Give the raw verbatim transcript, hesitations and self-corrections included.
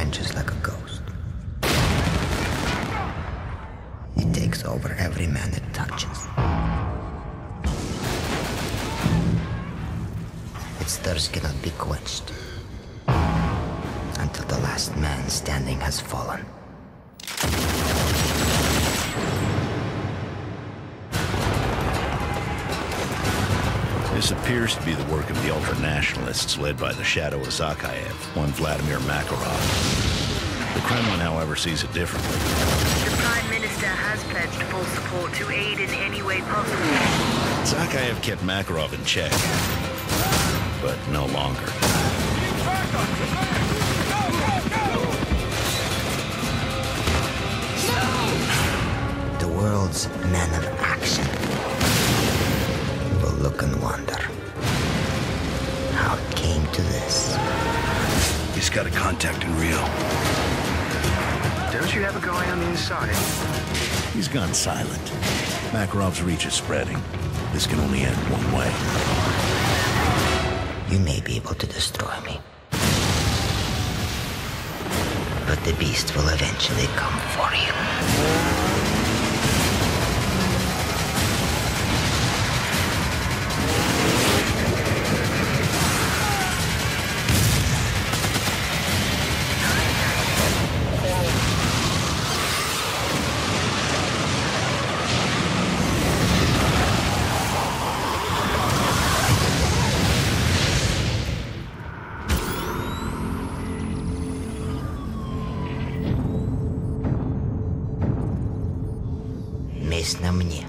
vanishes like a ghost. It takes over every man it touches. Its thirst cannot be quenched until the last man standing has fallen. This appears to be the work of the ultra-nationalists led by the shadow of Zakhaev, one Vladimir Makarov. The Kremlin, however, sees it differently. The Prime Minister has pledged full support to aid in any way possible. Zakhaev kept Makarov in check, but no longer. The world's men of action will look and wonder how it came to this. He's got a contact in Rio. Don't you have a guy on the inside? He's gone silent. Makarov's reach is spreading. This can only end one way. You may be able to destroy me, but the beast will eventually come for you. Месть на мне.